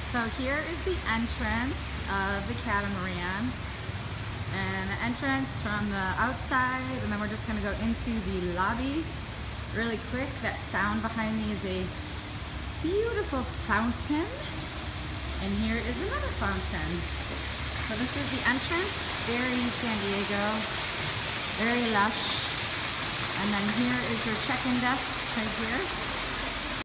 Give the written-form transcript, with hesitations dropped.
So here is the entrance of the catamaran, and the entrance from the outside, and then we're just gonna go into the lobby really quick. That sound behind me is a beautiful fountain, and here is another fountain. So this is the entrance, very San Diego, very lush, and then here is your check-in desk right here.